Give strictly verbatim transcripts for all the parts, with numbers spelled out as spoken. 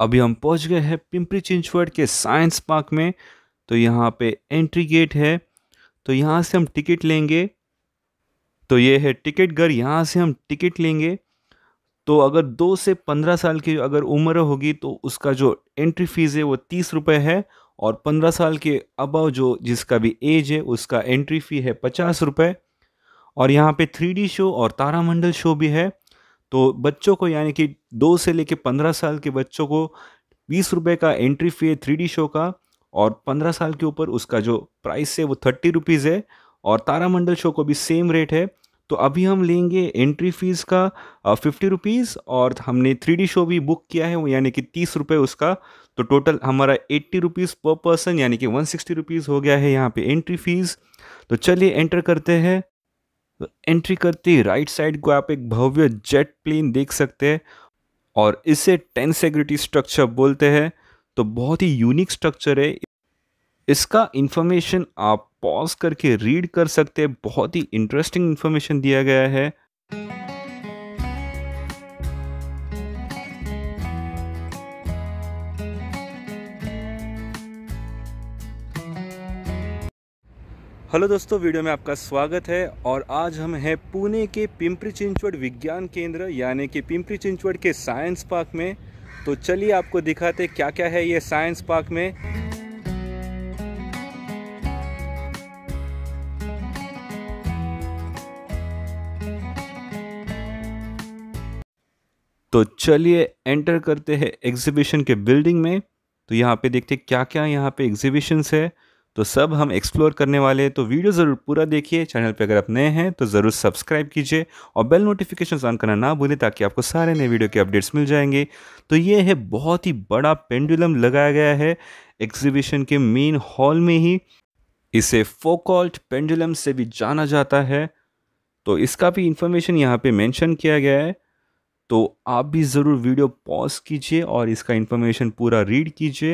अभी हम पहुंच गए हैं पिंपरी चिंचवड के साइंस पार्क में। तो यहाँ पे एंट्री गेट है। तो यहाँ से हम टिकट लेंगे। तो ये है टिकट घर, यहाँ से हम टिकट लेंगे। तो अगर दो से पंद्रह साल की अगर उम्र होगी तो उसका जो एंट्री फीस है वो तीस रुपये है। और पंद्रह साल के अबव जो जिसका भी एज है उसका एंट्री फ़ी है पचास रुपये। और यहाँ पे थ्री डी शो और तारामंडल शो भी है। तो बच्चों को यानी कि दो से लेके पंद्रह साल के बच्चों को बीस रुपये का एंट्री फ़ी है थ्री डी शो का। और पंद्रह साल के ऊपर उसका जो प्राइस है वो थर्टी रुपीज़ है। और तारामंडल शो को भी सेम रेट है। तो अभी हम लेंगे एंट्री फीस का फिफ्टी रुपीज़ और हमने थ्री डी शो भी बुक किया है वो यानी कि तीस रुपये उसका। तो टोटल हमारा एट्टी रुपीज़ पर पर्सन यानी कि वन सिक्सटी रुपीज़ हो गया है यहाँ पे एंट्री फीस। तो चलिए एंटर करते हैं। तो एंट्री करते ही राइट साइड को आप एक भव्य जेट प्लेन देख सकते हैं और इसे टेन सेक्यूरिटी स्ट्रक्चर बोलते हैं। तो बहुत ही यूनिक स्ट्रक्चर है। इसका इंफॉर्मेशन आप पॉज करके रीड कर सकते हैं। बहुत ही इंटरेस्टिंग इंफॉर्मेशन दिया गया है। हेलो दोस्तों, वीडियो में आपका स्वागत है। और आज हम हैं पुणे के पिंपरी चिंचवड विज्ञान केंद्र यानी कि पिंपरी चिंचवड के साइंस पार्क में। तो चलिए आपको दिखाते क्या क्या है ये साइंस पार्क में। तो चलिए एंटर करते हैं एग्जीबिशन के बिल्डिंग में। तो यहाँ पे देखते क्या क्या यहाँ पे एग्जीबिशंस है। तो सब हम एक्सप्लोर करने वाले हैं। तो वीडियो ज़रूर पूरा देखिए। चैनल पे अगर आप नए हैं तो ज़रूर सब्सक्राइब कीजिए और बेल नोटिफिकेशन ऑन करना ना भूलें ताकि आपको सारे नए वीडियो के अपडेट्स मिल जाएंगे। तो ये है बहुत ही बड़ा पेंडुलम लगाया गया है एग्जीबिशन के मेन हॉल में ही। इसे फोकॉल्ट पेंडुलम से भी जाना जाता है। तो इसका भी इंफॉर्मेशन यहाँ पे मेंशन किया गया है। तो आप भी ज़रूर वीडियो पॉज कीजिए और इसका इंफॉर्मेशन पूरा रीड कीजिए।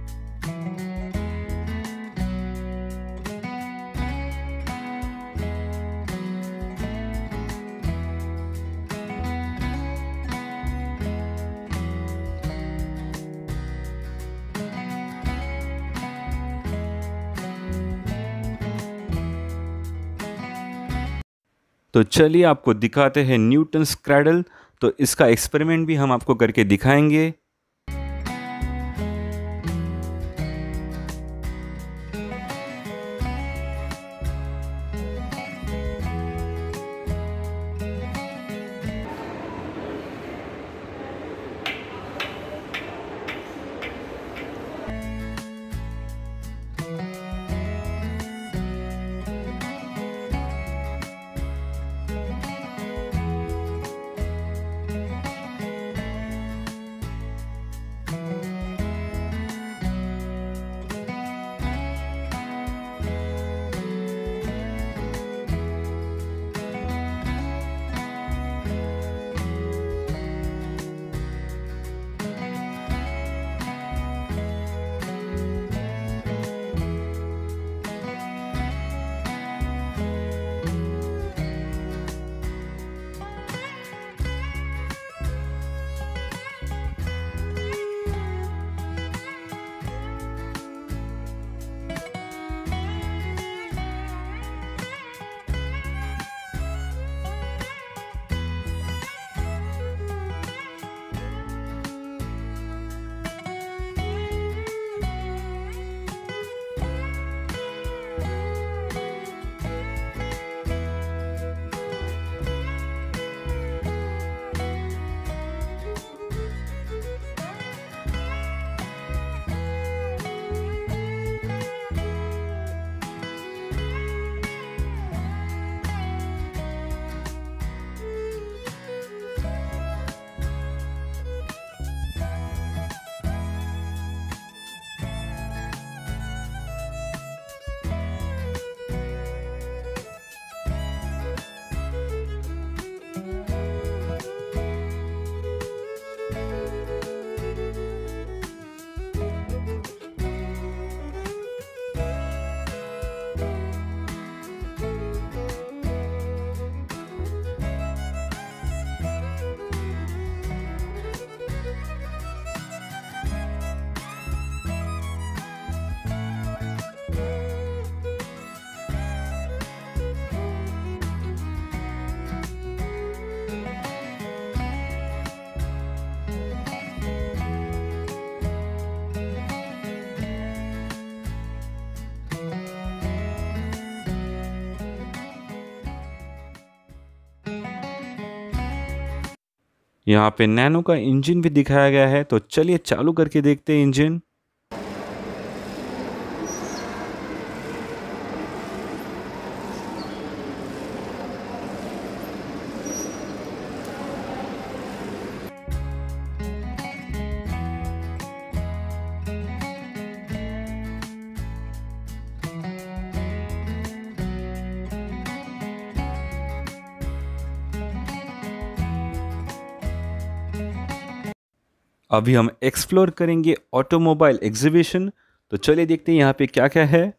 तो चलिए आपको दिखाते हैं न्यूटन्स क्रैडल। तो इसका एक्सपेरिमेंट भी हम आपको करके दिखाएंगे। यहाँ पे नैनो का इंजन भी दिखाया गया है, तो चलिए चालू करके देखते हैं इंजन। अभी हम एक्सप्लोर करेंगे ऑटोमोबाइल एग्जीबिशन, तो चलिए देखते हैं यहाँ पे क्या क्या है।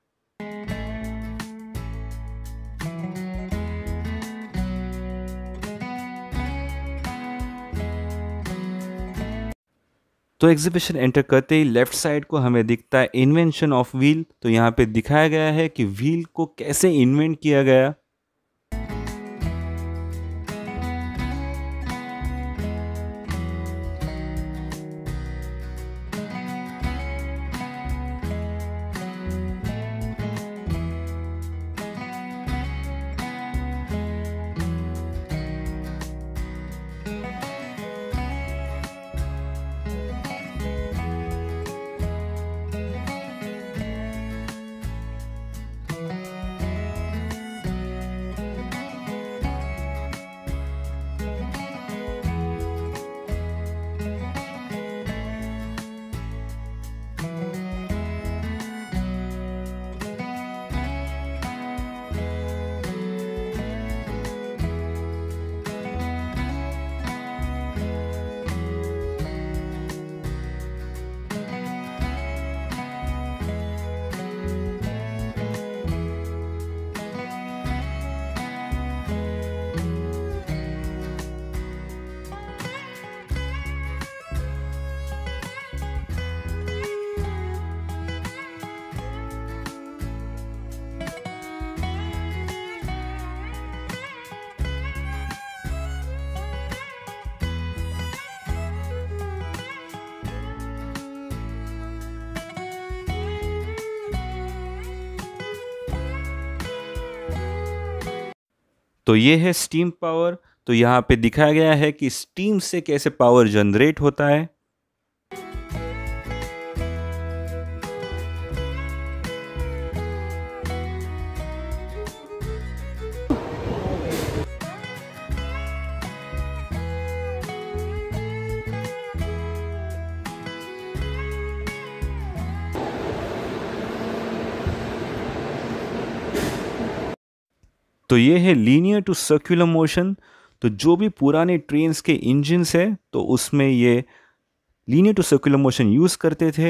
तो एग्जीबिशन एंटर करते ही लेफ्ट साइड को हमें दिखता है इन्वेंशन ऑफ व्हील। तो यहाँ पे दिखाया गया है कि व्हील को कैसे इन्वेंट किया गया। तो ये है स्टीम पावर। तो यहाँ पे दिखाया गया है कि स्टीम से कैसे पावर जनरेट होता है। तो ये है लीनियर टू सर्कुलर मोशन। तो जो भी पुराने ट्रेन्स के इंजन्स है तो उसमें ये linear to circular motion use करते थे।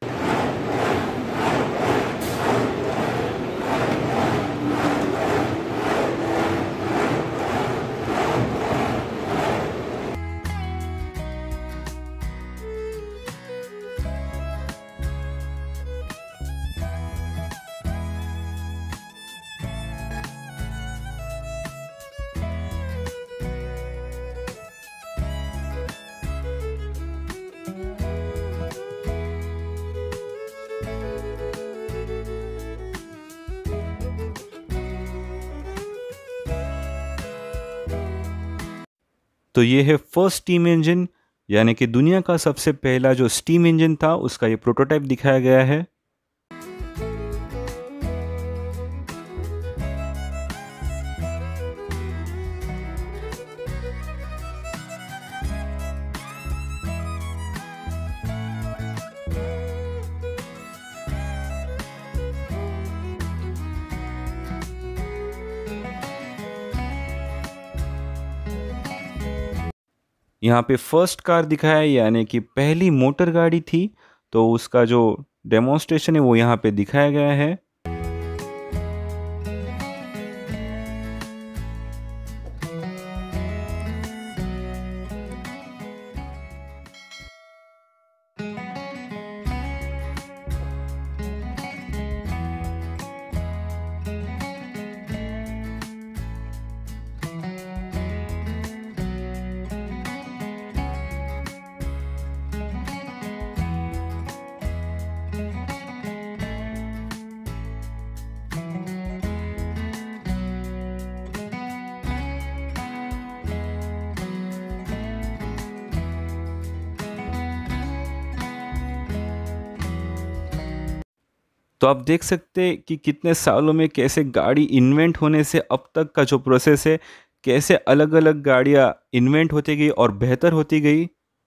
तो ये है फर्स्ट स्टीम इंजन, यानी कि दुनिया का सबसे पहला जो स्टीम इंजन था उसका ये प्रोटोटाइप दिखाया गया है। यहाँ पे फर्स्ट कार दिखाया है, यानी कि पहली मोटर गाड़ी थी, तो उसका जो डेमोन्स्ट्रेशन है वो यहाँ पे दिखाया गया है। तो आप देख सकते हैं कि कितने सालों में कैसे गाड़ी इन्वेंट होने से अब तक का जो प्रोसेस है, कैसे अलग अलग गाड़ियाँ इन्वेंट होती गई और बेहतर होती गई।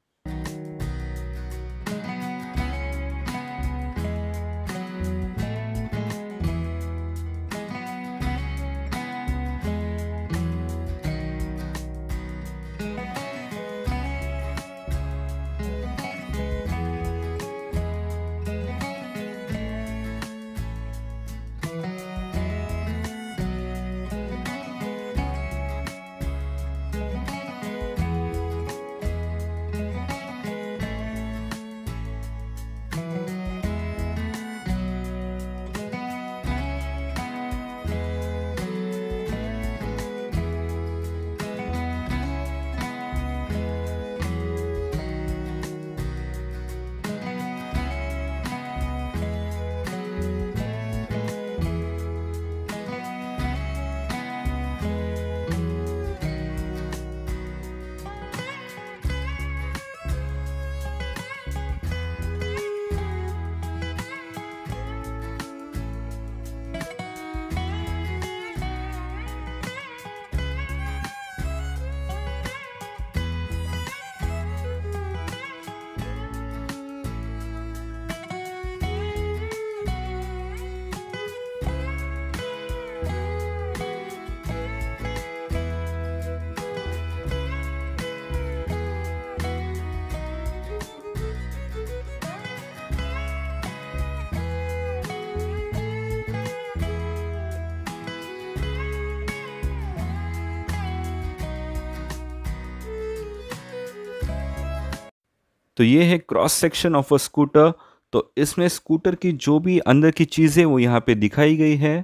तो ये है cross section of a scooter. तो इसमें स्कूटर की जो भी अंदर की चीज़ें वो यहाँ पे दिखाई गई है।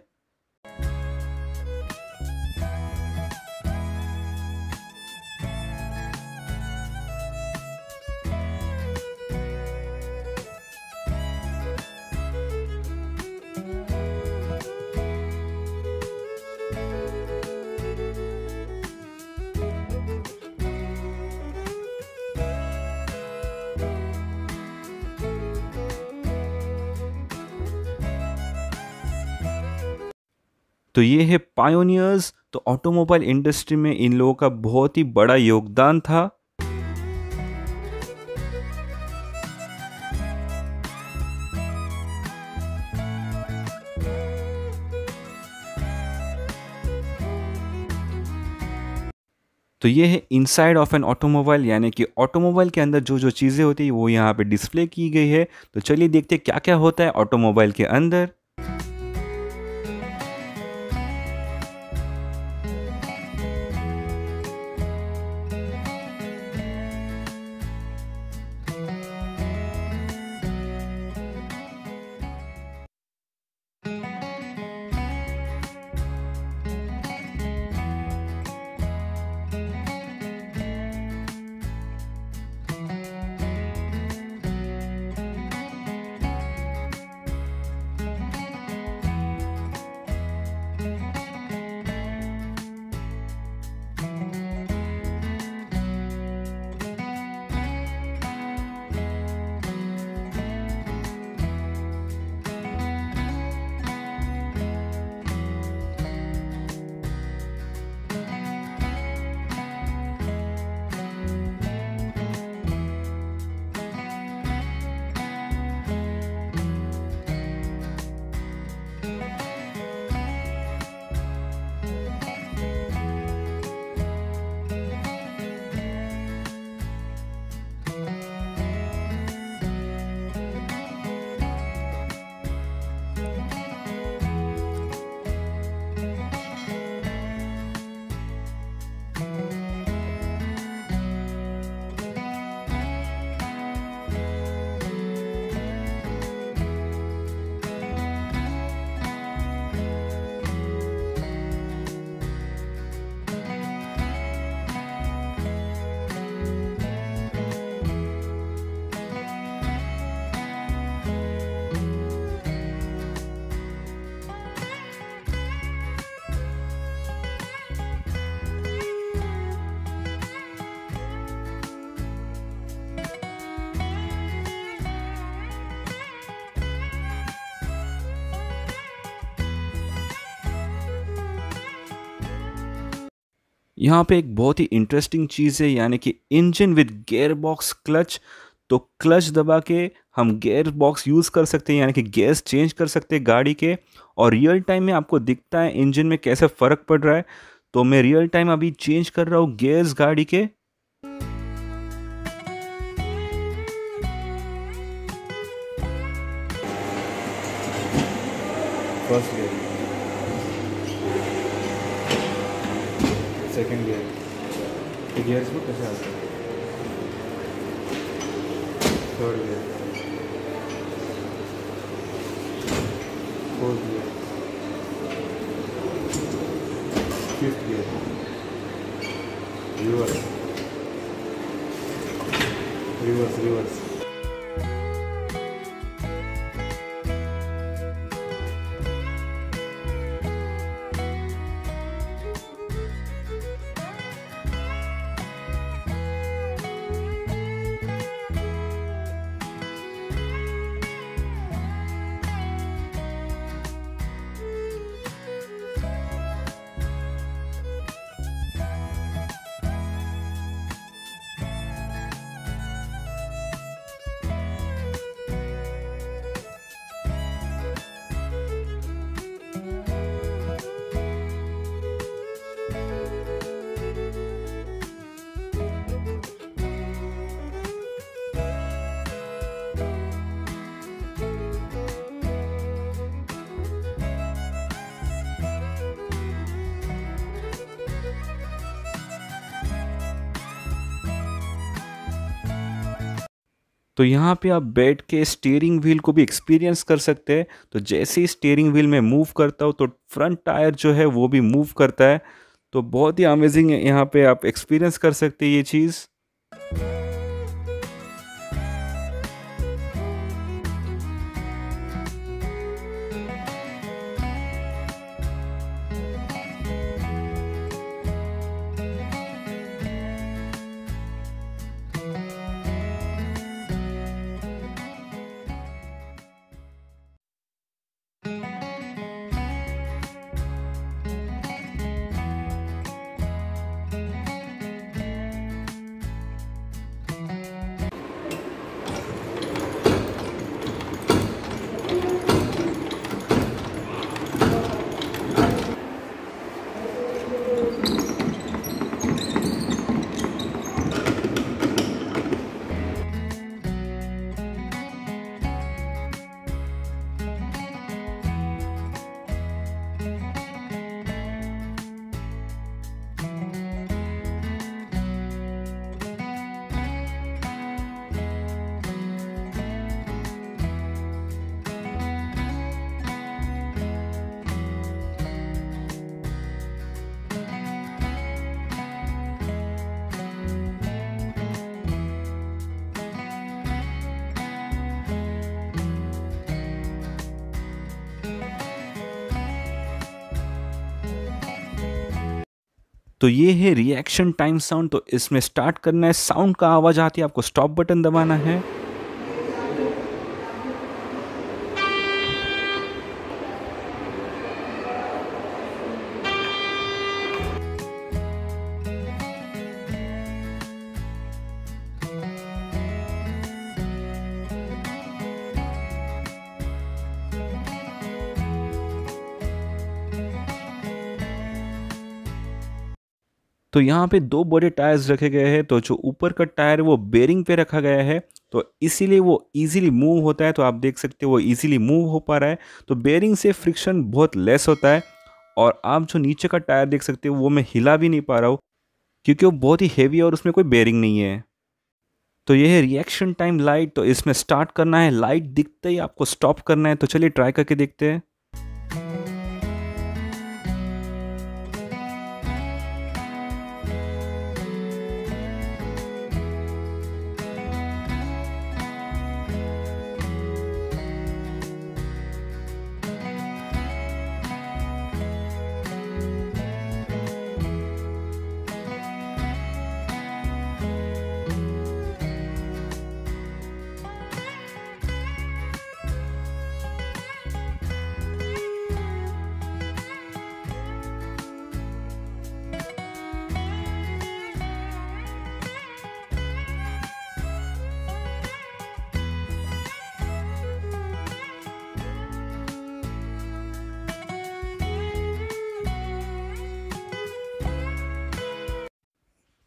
तो ये है पायोनियर्स। तो ऑटोमोबाइल इंडस्ट्री में इन लोगों का बहुत ही बड़ा योगदान था। तो ये है इनसाइड ऑफ एन ऑटोमोबाइल, यानी कि ऑटोमोबाइल के अंदर जो जो चीज़ें होती है वो यहाँ पे डिस्प्ले की गई है। तो चलिए देखते हैं क्या क्या होता है ऑटोमोबाइल के अंदर। यहाँ पे एक बहुत ही इंटरेस्टिंग चीज़ है, यानी कि engine with gear box clutch. तो क्लच दबा के हम गियर बॉक्स यूज़ कर सकते हैं, यानी कि गियर्स चेंज कर सकते हैं गाड़ी के, और रियल टाइम में आपको दिखता है इंजन में कैसे फ़र्क पड़ रहा है। तो मैं रियल टाइम अभी चेंज कर रहा हूँ गियर्स गाड़ी के। फर्स्ट गियर, सेकंड गियर, ये गियर्स को कैसे आते हैं? Third gear, fourth gear, fifth gear, reverse reverse reverse. तो यहाँ पे आप बैठ के स्टीयरिंग व्हील को भी एक्सपीरियंस कर सकते हैं। तो जैसे ही स्टीयरिंग व्हील में मूव करता हूँ तो फ्रंट टायर जो है वो भी मूव करता है। तो बहुत ही अमेजिंग है, यहाँ पे आप एक्सपीरियंस कर सकते हैं ये चीज़। तो ये है रिएक्शन टाइम साउंड। तो इसमें स्टार्ट करना है, साउंड का आवाज़ आती है, आपको स्टॉप बटन दबाना है। तो यहाँ पे दो बड़े टायर्स रखे गए हैं। तो जो ऊपर का टायर है वो बेरिंग पे रखा गया है, तो इसीलिए वो इजीली मूव होता है। तो आप देख सकते हो वो इजीली मूव हो पा रहा है। तो बेरिंग से फ्रिक्शन बहुत लेस होता है। और आप जो नीचे का टायर देख सकते हो वो मैं हिला भी नहीं पा रहा हूँ, क्योंकि वो बहुत ही हेवी है और उसमें कोई बेरिंग नहीं है। तो ये है रिएक्शन टाइम लाइट। तो इसमें स्टार्ट करना है, लाइट दिखते ही आपको स्टॉप करना है। तो चलिए ट्राई करके देखते हैं।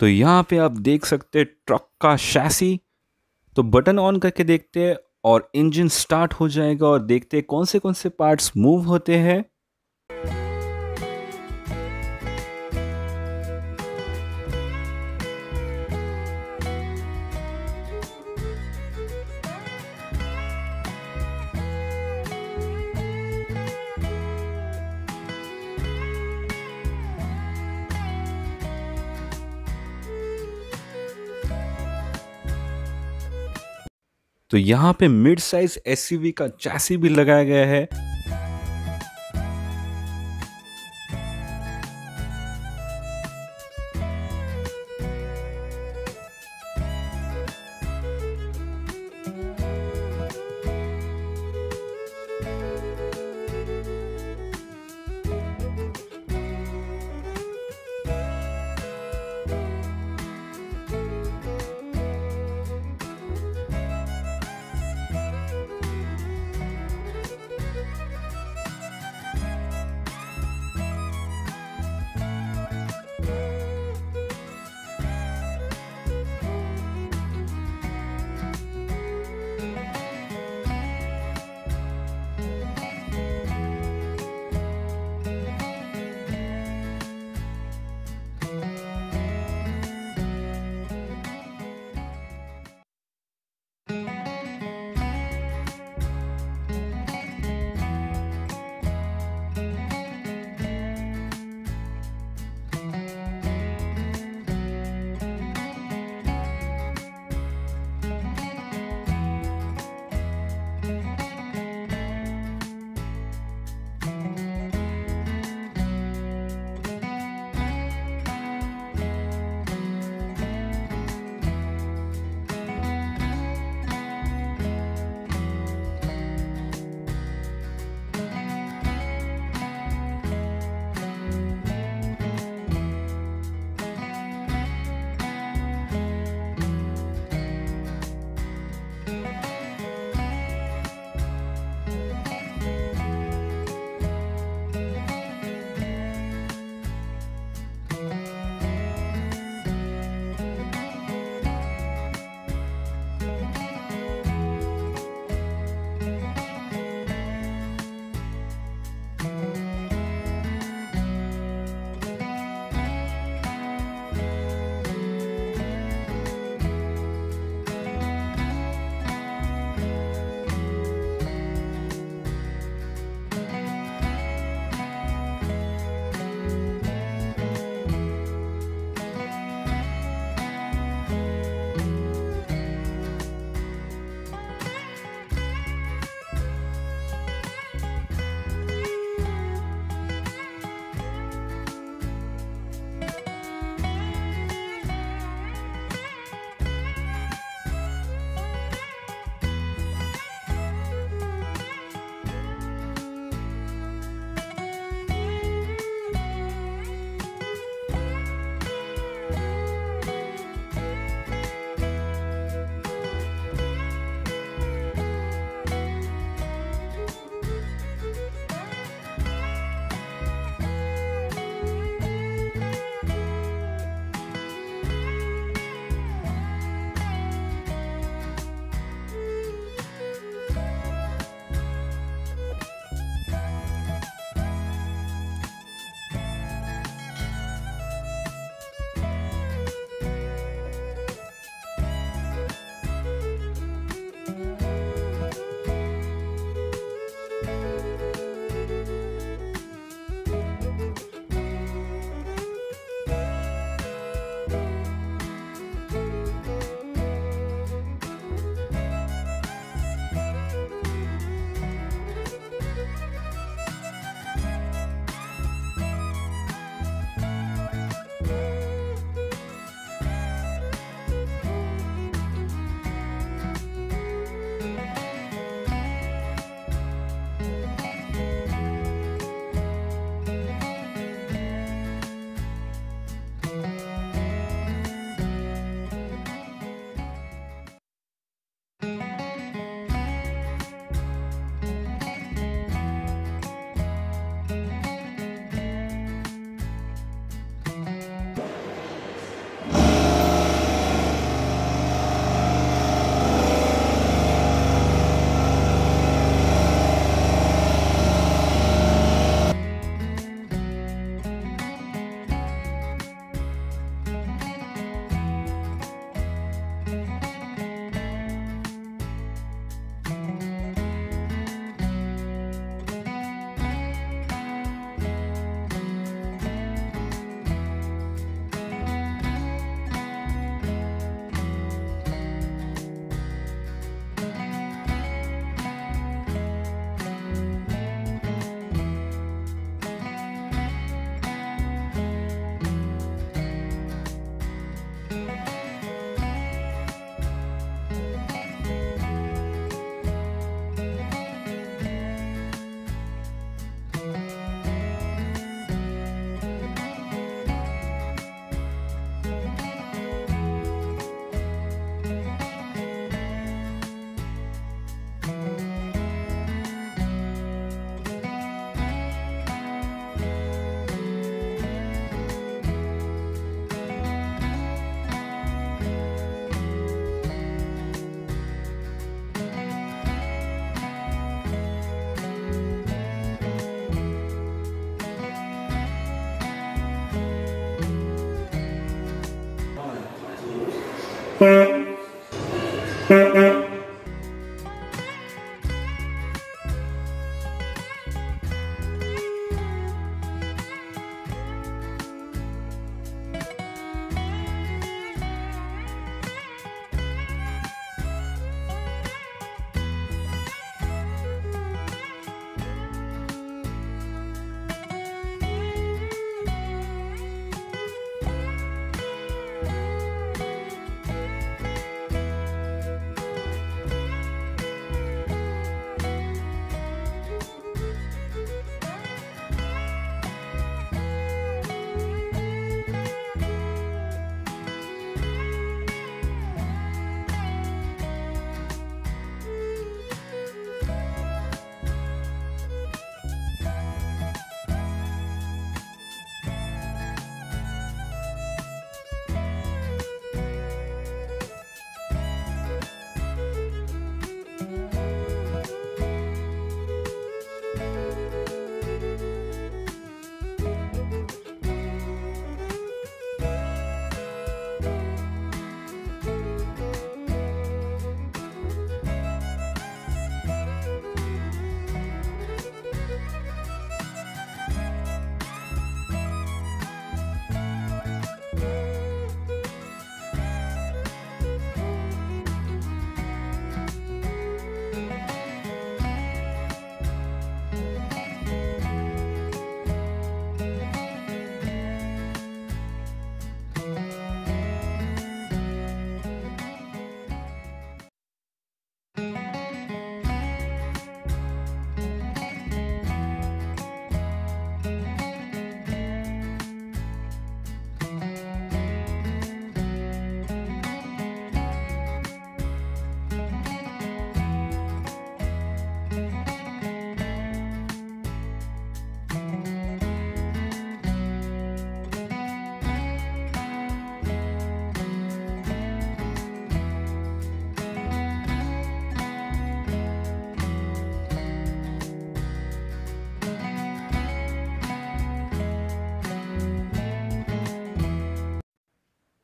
तो यहाँ पे आप देख सकते हैं ट्रक का शैसी। तो बटन ऑन करके देखते हैं और इंजन स्टार्ट हो जाएगा और देखते हैं कौन से कौन से पार्ट्स मूव होते हैं। तो यहाँ पे मिड साइज एसयूवी का चैसी भी लगाया गया है।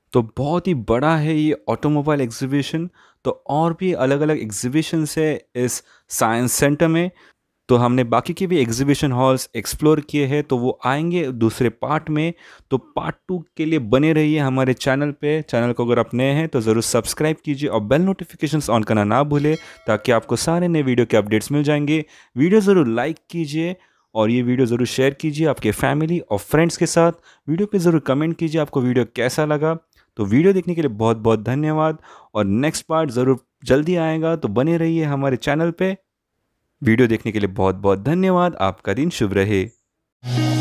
तो बहुत ही बड़ा है ये ऑटोमोबाइल एग्जीबिशन। तो और भी अलग अलग एग्जीबिशंस है इस साइंस सेंटर में। तो हमने बाकी के भी एग्जीबिशन हॉल्स एक्सप्लोर किए हैं, तो वो आएंगे दूसरे पार्ट में। तो पार्ट टू के लिए बने रहिए हमारे चैनल पे। चैनल को अगर आप नए हैं तो ज़रूर सब्सक्राइब कीजिए और बेल नोटिफिकेशंस ऑन करना ना भूलें, ताकि आपको सारे नए वीडियो के अपडेट्स मिल जाएंगे। वीडियो ज़रूर लाइक कीजिए और ये वीडियो ज़रूर शेयर कीजिए आपके फैमिली और फ्रेंड्स के साथ। वीडियो पे ज़रूर कमेंट कीजिए आपको वीडियो कैसा लगा। तो वीडियो देखने के लिए बहुत बहुत धन्यवाद, और नेक्स्ट पार्ट ज़रूर जल्दी आएगा, तो बने रहिए हमारे चैनल पे। वीडियो देखने के लिए बहुत बहुत धन्यवाद। आपका दिन शुभ रहे।